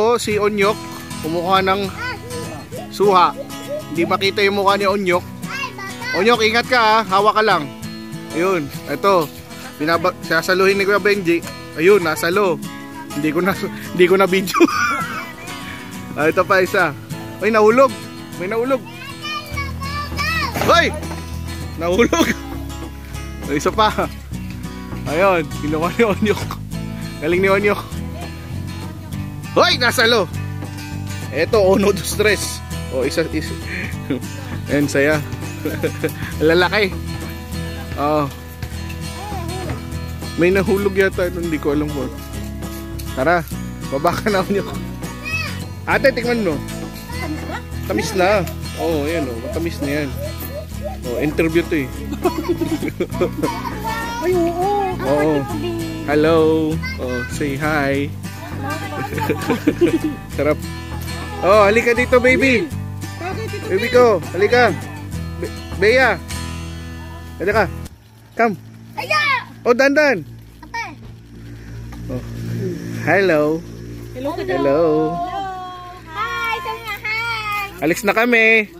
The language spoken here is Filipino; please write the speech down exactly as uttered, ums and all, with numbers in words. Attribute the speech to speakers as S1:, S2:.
S1: po si Onyok. Kumukuha ng suha. Hindi makita yung mukha ni Onyok. Onyok, ingat ka ha. Hawak ka lang. Ayun, ito. Binaba sasaluhin ni Kuya Benji. Ayun, nasalo. Hindi ko na hindi ko na video. Ah, ito pa isa. Ay, nahulog. May nahulog. Hoy! Nahulog. Ay, isa pa. Ayun, kinuha ni Onyok. Galing ni Onyok. Hoy, nasalo. Ito, ono to stress. O, isa, isa. Ayan, saya. Lalaki. Oh. May nahulog yata. Hindi ko alam po. Tara, baba ka na, Onyok. Ate, tingnan mo. Tamis na. Oo, oh, ayan o. Oh, tamis na yan. Oh, interview to eh.
S2: Ay, oo.
S1: Oo. Hello. Oh, say hi. Sarap. Oh, halika dito, baby. Baby ko, halika. Be Bea. Halika. Come. Oh, dandan. Oh. Hello.
S2: Hello.
S1: Hello.
S2: Hi, sabi nga hi.
S1: Alis na kami.